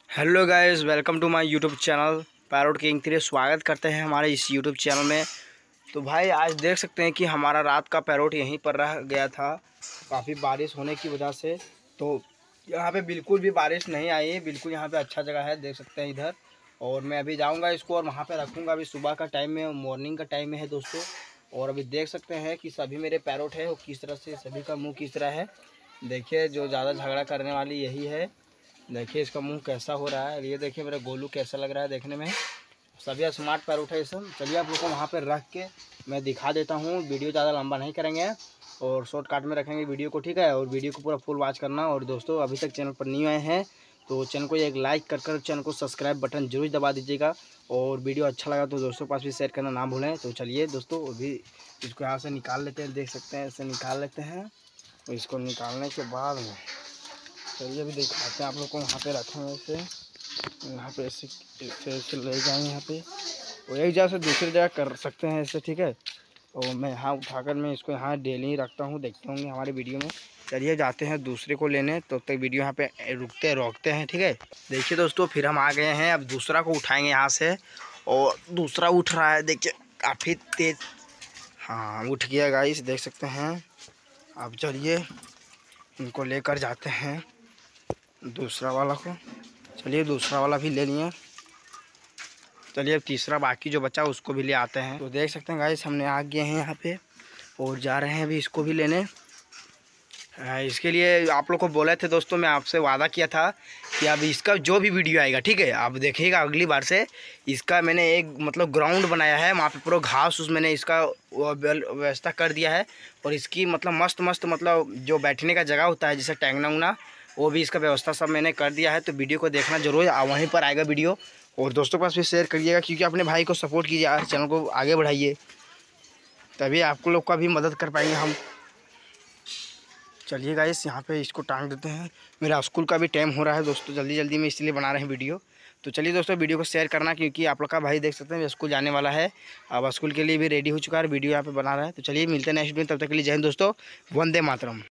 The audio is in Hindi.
Hello guys, welcome to my YouTube channel parrot king 3। स्वागत करते हैं हमारे इस यूट्यूब चैनल में। तो भाई आज देख सकते हैं कि हमारा रात का पैरोट यहीं पर रह गया था काफ़ी बारिश होने की वजह से। तो यहाँ पे बिल्कुल भी बारिश नहीं आई है, बिल्कुल यहाँ पे अच्छा जगह है, देख सकते हैं इधर। और मैं अभी जाऊँगा इसको और वहाँ पर रखूँगा। अभी सुबह का टाइम में, मॉर्निंग का टाइम में है दोस्तों। और अभी देख सकते हैं कि सभी मेरे पैरोट है वो किस तरह से, सभी का मुँह किस तरह है। देखिए जो ज़्यादा झगड़ा करने वाली यही है। देखिए इसका मुंह कैसा हो रहा है, ये देखिए मेरा गोलू कैसा लग रहा है देखने में। सभी स्मार्ट पैरोट है ये सब। चलिए आप लोग को वहाँ पे रख के मैं दिखा देता हूँ। वीडियो ज़्यादा लंबा नहीं करेंगे और शॉर्टकट में रखेंगे वीडियो को, ठीक है। और वीडियो को पूरा फुल वॉच करना। और दोस्तों अभी तक चैनल पर नहीं आए हैं तो चैनल को एक लाइक कर चैनल को सब्सक्राइब बटन जरूर दबा दीजिएगा। और वीडियो अच्छा लगा तो दोस्तों के पास भी शेयर करना ना भूलें। तो चलिए दोस्तों अभी इसको यहाँ से निकाल लेते हैं, देख सकते हैं ऐसे निकाल लेते हैं। और इसको निकालने के बाद में चलिए अभी दिखाते हैं आप लोग को। वहाँ पे रखेंगे इसे, यहाँ पे ऐसे ले जाएंगे यहाँ पे और एक जगह से दूसरी जगह कर सकते हैं ऐसे, ठीक है। और मैं यहाँ उठाकर मैं इसको यहाँ डेली रखता हूँ, देखते होंगे हमारे वीडियो में। चलिए जाते हैं दूसरे को लेने, तो तक वीडियो यहाँ पे रोकते हैं, ठीक है। देखिए दोस्तों फिर हम आ गए हैं, अब दूसरा को उठाएँगे यहाँ से। और दूसरा उठ रहा है, देखिए काफ़ी तेज। हाँ उठ गया गाइस, देख सकते हैं। अब चलिए इनको लेकर जाते हैं दूसरा वाला को। चलिए दूसरा वाला भी ले लिए। चलिए अब तीसरा बाकी जो बचा उसको भी ले आते हैं। तो देख सकते हैं गाइस हमने आ गए हैं यहाँ पे और जा रहे हैं अभी इसको भी लेने। इसके लिए आप लोग को बोले थे दोस्तों, मैं आपसे वादा किया था कि अब इसका जो भी वीडियो आएगा, ठीक है, आप देखिएगा अगली बार से। इसका मैंने एक मतलब ग्राउंड बनाया है, वहाँ पे पूरा घास उस मैंने इसका व्यवस्था कर दिया है। और इसकी मतलब मस्त मतलब जो बैठने का जगह होता है जैसे टैंगना उंगना, वो भी इसका व्यवस्था सब मैंने कर दिया है। तो वीडियो को देखना जरूर, वहीं पर आएगा वीडियो। और दोस्तों के पास भी शेयर करिएगा क्योंकि अपने भाई को सपोर्ट कीजिए, चैनल को आगे बढ़ाइए, तभी आपको लोग का भी मदद कर पाएंगे हम। चलिए गाइस यहाँ पे इसको टांग देते हैं। मेरा स्कूल का भी टाइम हो रहा है दोस्तों, जल्दी में इसलिए बना रहे हैं वीडियो। तो चलिए दोस्तों वीडियो को शेयर करना क्योंकि आप लोग का भाई देख सकते हैं स्कूल जाने वाला है। अब स्कूल के लिए भी रेडी हो चुका है, वीडियो यहाँ पे बना रहा है। तो चलिए मिलते हैं नेक्स्ट वीडियो, तब तक के लिए जय हिंद दोस्तों, वंदे मातरम।